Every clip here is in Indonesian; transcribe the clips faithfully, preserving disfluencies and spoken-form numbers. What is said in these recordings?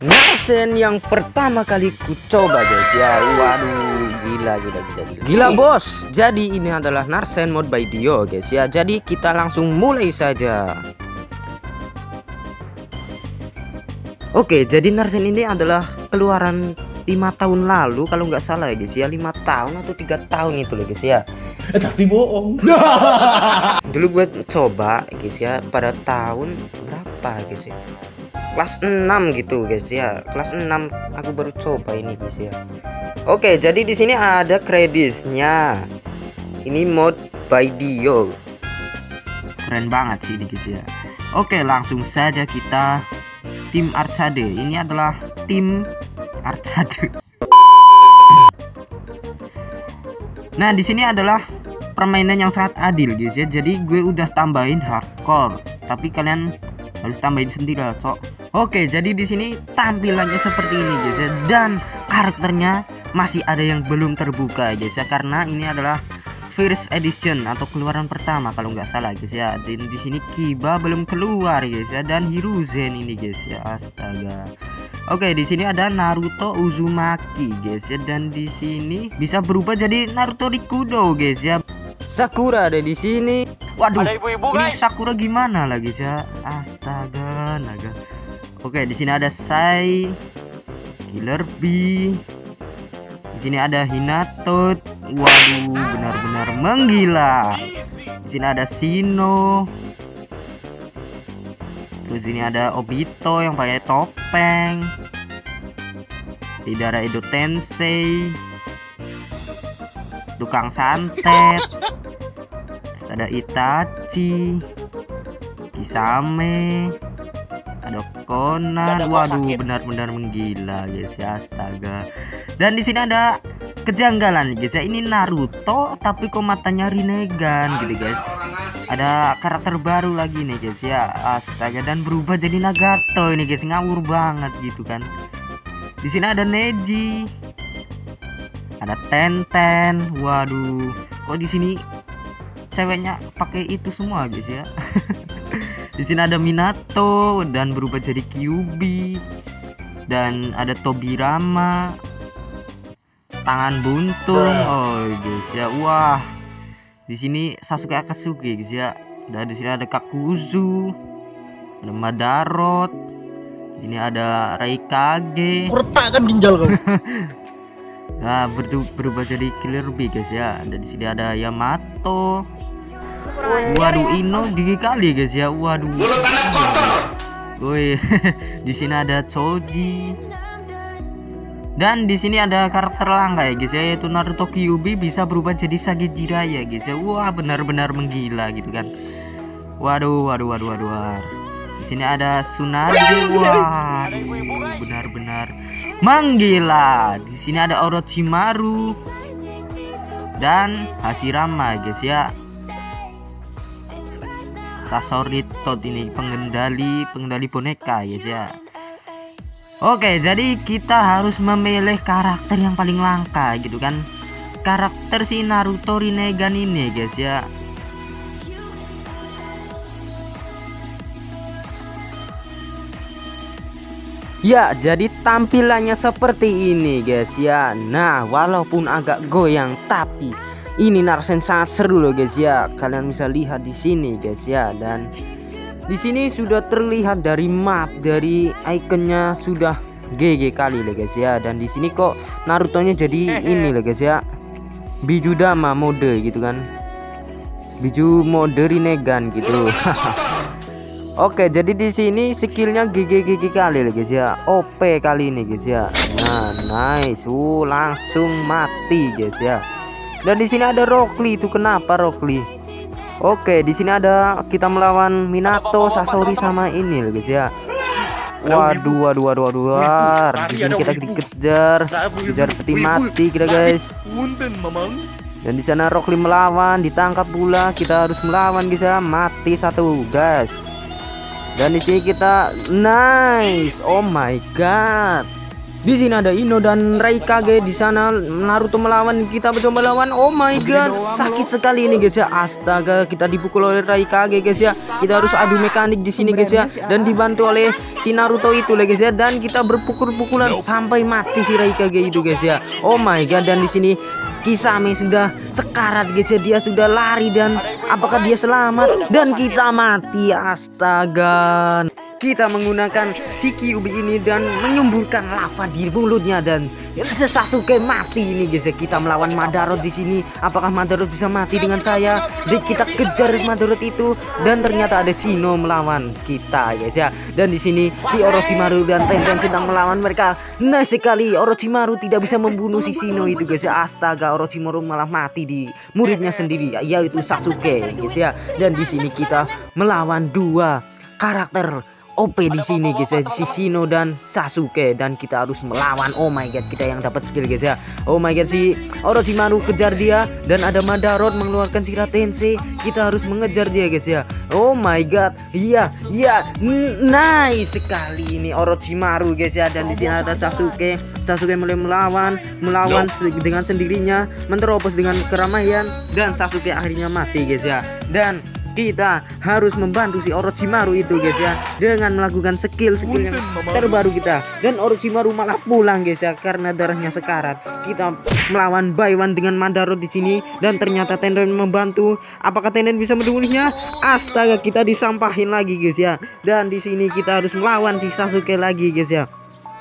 Narsen yang pertama kali ku coba guys ya. Waduh, gila gila gila gila. Gila bos. Jadi ini adalah Narsen mod by Dio guys ya. Jadi kita langsung mulai saja. Oke, jadi Narsen ini adalah keluaran lima tahun lalu kalau nggak salah ya guys ya. lima tahun atau tiga tahun itu loh guys ya. Eh, tapi bohong. Dulu gue coba guys ya pada tahun berapa guys ya, kelas enam gitu guys ya. Kelas enam aku baru coba ini guys ya. Oke, jadi di sini ada kreditnya. Ini mod by Dio. Keren banget sih ini guys ya. Oke, langsung saja kita tim Arcade. Ini adalah tim Arcade. Nah, di sini adalah permainan yang sangat adil guys ya. Jadi gue udah tambahin hardcore, tapi kalian harus tambahin sendiri lah, cok. Oke, jadi di sini tampilannya seperti ini guys ya, dan karakternya masih ada yang belum terbuka guys ya, karena ini adalah first edition atau keluaran pertama kalau nggak salah guys ya. Dan di sini Kiba belum keluar guys ya, dan Hiruzen ini guys ya. Astaga. Oke, di sini ada Naruto Uzumaki guys ya, dan di sini bisa berubah jadi Naruto Rikudo guys ya. Sakura ada di sini. Waduh, ada ibu-ibu, ini guys. Sakura gimana lagi guys ya? Astaga, naga. Oke, di sini ada Sai, Killer Bee. Di sini ada Hinato. Waduh, benar-benar menggila. Di sini ada Shino. Terus ini ada Obito yang pakai topeng. Tidak ada Edo Tensei, Tukang Santet. Terus ada Itachi, Kisame, ada Conan. Waduh, benar-benar menggila guys ya. Astaga. Dan di sini ada kejanggalan guys ya. Ini Naruto tapi kok matanya Rinnegan gitu guys. Ada karakter baru lagi nih guys ya. Astaga, dan berubah jadi Nagato ini guys, ngawur banget gitu kan. Di sini ada Neji, ada Tenten. Waduh, kok di sini ceweknya pakai itu semua guys ya. Di sini ada Minato dan berubah jadi Kyuubi, dan ada Tobirama, tangan buntung. Oh guys ya, wah. Di sini Sasuke Akatsuki guys ya. Dan di sini ada Kakuzu, ada Madarot. Di sini ada Raikage. Kurtakan ginjal kau. Nah, ber berubah jadi Killer Bee guys ya. Dan di sini ada Yamato. Waduh, Ino gigi kali guys ya. Waduh. Woi, di sini ada Choji. Dan di sini ada karakter langka ya guys ya, yaitu Naruto Kyuubi bisa berubah jadi Sage Jiraiya guys ya. Wah, benar-benar menggila gitu kan. Waduh, waduh, waduh, waduh. Di sini ada Tsunade. Wah, benar-benar menggila. Di sini ada Orochimaru dan Hashirama guys ya. Sasori Tot ini pengendali pengendali boneka guys ya. Oke, jadi kita harus memilih karakter yang paling langka gitu kan. Karakter si Naruto Rinnegan ini guys ya. Ya, jadi tampilannya seperti ini guys ya. Nah, walaupun agak goyang tapi ini Narsen sangat seru loh guys ya. Kalian bisa lihat di sini guys ya. Dan di sini sudah terlihat dari map, dari ikonnya sudah G G kali lah guys ya. Dan di sini kok Naruto-nya jadi ini lah guys ya, Bijudama mode gitu kan. Biju mode Rinnegan gitu. Oke, jadi di sini skillnya G G G G kali lah guys ya. O P kali ini guys ya. Nah, nice. Uh, langsung mati guys ya. Dan di sini ada Rock Lee. Itu kenapa Rock Lee? Oke, di sini ada kita melawan Minato, Sasori sama ini loh guys ya. Waduh, waduh, waduh, waduh, waduh. Di sini kita dikejar, kejar peti mati kita guys. Dan di sana Rock Lee melawan, ditangkap pula. Kita harus melawan guys ya. Mati satu guys. Dan di sini kita nice. Oh my god. Di sini ada Ino dan Raikage. Di sana Naruto melawan, kita mencoba lawan. Oh my god, sakit sekali ini guys ya. Astaga, kita dipukul oleh Raikage guys ya. Kita harus adu mekanik di sini guys ya, dan dibantu oleh si Naruto itu lah guys ya. Dan kita berpukul-pukulan sampai mati si Raikage itu guys ya. Oh my god, dan di sini Kisame sudah sekarat guys ya. Dia sudah lari, dan apakah dia selamat? Dan kita mati. Astaga. Kita menggunakan si Kyuubi ini dan menyemburkan lava di mulutnya, dan Sasuke mati ini guys ya. Kita melawan Madara di sini. Apakah Madara bisa mati dengan saya? Jadi kita kejar Madara itu, dan ternyata ada Shino melawan kita guys ya. Dan di sini si Orochimaru dan Tenten sedang melawan mereka. Nice sekali, Orochimaru tidak bisa membunuh si Shino itu guys ya. Astaga, Orochimaru malah mati di muridnya sendiri, yaitu Sasuke guys ya. Dan di sini kita melawan dua karakter O P di sini guys ya, si Shino dan Sasuke, dan kita harus melawan. Oh my god, kita yang dapat kill guys ya. Oh my god, si Orochimaru kejar dia, dan ada Madara mengeluarkan Shiratense. Kita harus mengejar dia guys ya. Oh my god, iya iya, nice sekali ini Orochimaru guys ya. Dan di sini ada Sasuke. Sasuke mulai melawan, melawan dengan sendirinya, menerobos dengan keramaian, dan Sasuke akhirnya mati guys ya. Dan kita harus membantu si Orochimaru itu guys ya, dengan melakukan skill-skill yang terbaru kita. Dan Orochimaru malah pulang guys ya, karena darahnya sekarat. Kita melawan Baiwan dengan Madara di sini, dan ternyata Tenden membantu. Apakah Tenden bisa membunuhnya? Astaga, kita disampahin lagi guys ya. Dan di sini kita harus melawan si Sasuke lagi guys ya.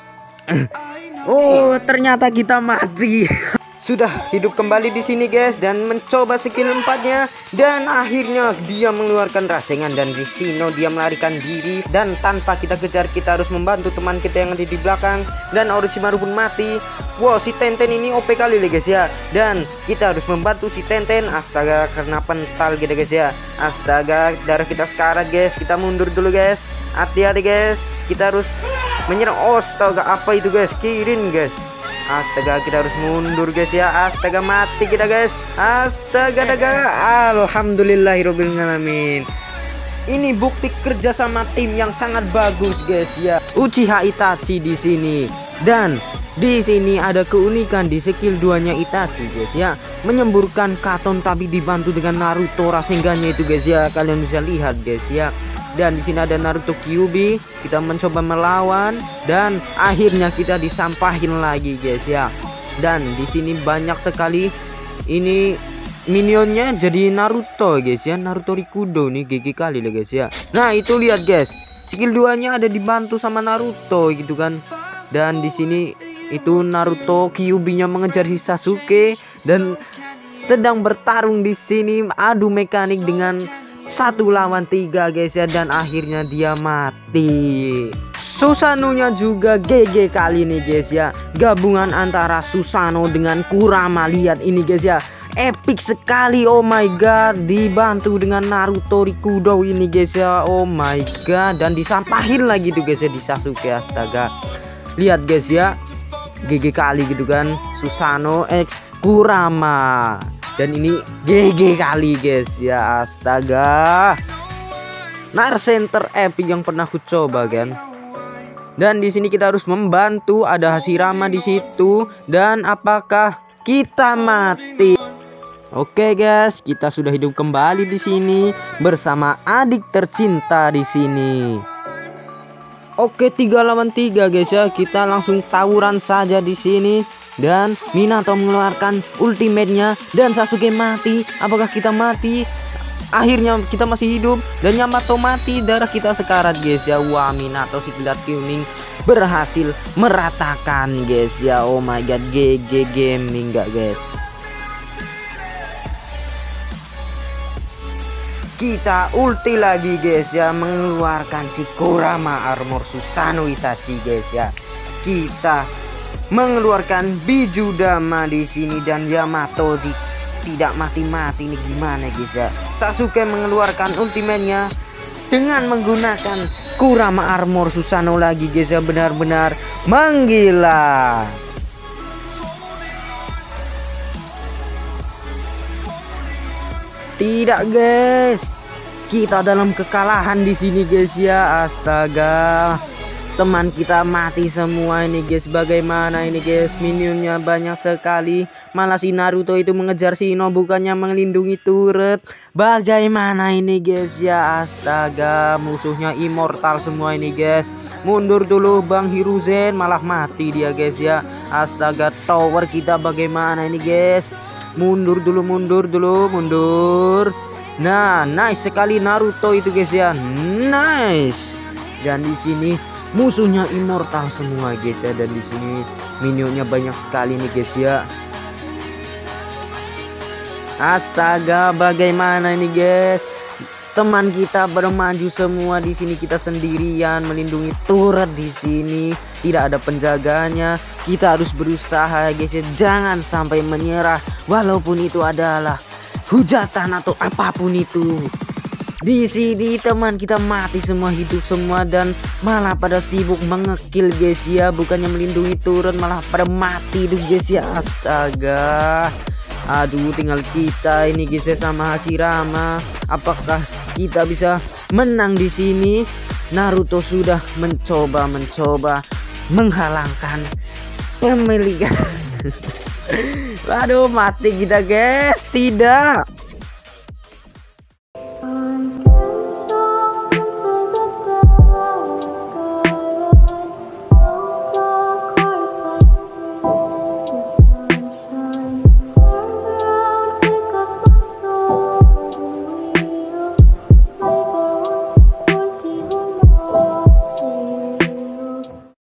Oh, ternyata kita mati. Sudah hidup kembali di sini guys, dan mencoba skill empatnya, dan akhirnya dia mengeluarkan rasengan, dan si Shino dia melarikan diri, dan tanpa kita kejar kita harus membantu teman kita yang ada di belakang, dan Orochimaru pun mati. Wow, si Tenten ini O P kali guys ya, dan kita harus membantu si Tenten. Astaga, karena pental gitu guys ya. Astaga, darah kita sekarat guys. Kita mundur dulu guys, hati-hati guys. Kita harus menyerang. Astaga, apa itu guys? Kirin guys. Astaga, kita harus mundur guys ya. Astaga, mati kita guys. Astaga, daga. Alhamdulillahirobbil alamin. Ini bukti kerja sama tim yang sangat bagus guys ya. Uchiha Itachi di sini. Dan di sini ada keunikan di skill duanya Itachi guys ya, menyemburkan Katon tapi dibantu dengan Naruto Rasengannya itu guys ya. Kalian bisa lihat guys ya. Dan di sini ada Naruto Kyuubi. Kita mencoba melawan, dan akhirnya kita disampahin lagi guys ya. Dan di sini banyak sekali ini minionnya jadi Naruto guys ya. Naruto Rikudo nih, G G kali lah guys ya. Nah, itu lihat guys, skill duanya ada dibantu sama Naruto gitu kan. Dan di sini itu Naruto Kyuubi-nya mengejar si Sasuke, dan sedang bertarung di sini adu mekanik dengan satu lawan tiga guys ya, dan akhirnya dia mati. Susanoo-nya juga G G kali ini guys ya. Gabungan antara Susanoo dengan Kurama, lihat ini guys ya, epic sekali. Oh my god, dibantu dengan Naruto Rikudo ini guys ya. Oh my god, dan disampahin lagi tuh guys ya di Sasuke. Astaga, lihat guys ya, G G kali gitu kan, Susanoo X Kurama. Dan ini G G kali guys ya. Astaga, Naruto epic yang pernah ku coba kan. Dan di sini kita harus membantu, ada Hashirama di situ, dan apakah kita mati? Oke guys, kita sudah hidup kembali di sini bersama adik tercinta di sini. Oke, tiga lawan tiga guys ya. Kita langsung tawuran saja di sini. Dan Minato mengeluarkan ultimate-nya, dan Sasuke mati. Apakah kita mati? Akhirnya kita masih hidup, dan Yamato mati. Darah kita sekarat guys ya. Wah, Minato si kilat kuning berhasil meratakan guys ya. Oh my god, G G gaming gak guys. Kita ulti lagi guys ya, mengeluarkan si Kurama armor Susanoo Itachi guys ya. Kita mengeluarkan Bijudama di sini, dan Yamato di, tidak mati-mati nih, gimana guys ya. Sasuke mengeluarkan ultimate-nya dengan menggunakan Kurama armor Susanoo lagi guys ya. Benar-benar menggila. Tidak guys, kita dalam kekalahan di sini guys ya. Astaga, teman kita mati semua ini guys. Bagaimana ini guys, minionnya banyak sekali, malah si Naruto itu mengejar si Ino bukannya melindungi turret. Bagaimana ini guys ya, astaga, musuhnya immortal semua ini guys. Mundur dulu Bang Hiruzen, malah mati dia guys ya. Astaga, tower kita bagaimana ini guys. Mundur dulu, mundur dulu, mundur. Nah, nice sekali Naruto itu guys ya. Nice. Dan di sini musuhnya immortal semua guys ya, dan di sini minionnya banyak sekali nih guys ya. Astaga, bagaimana ini guys? Teman kita bermaju semua, di sini kita sendirian melindungi turret di sini. Tidak ada penjaganya. Kita harus berusaha guys ya, jangan sampai menyerah walaupun itu adalah hujatan atau apapun itu. Di sini teman kita mati semua, hidup semua, dan malah pada sibuk mengekil guys ya, bukannya melindungi turun malah pada mati tuh guys ya. Astaga, aduh, tinggal kita ini guys ya sama Hashirama. Apakah kita bisa menang di sini? Naruto sudah mencoba mencoba menghalangkan pemilikan. Waduh, mati kita guys. Tidak.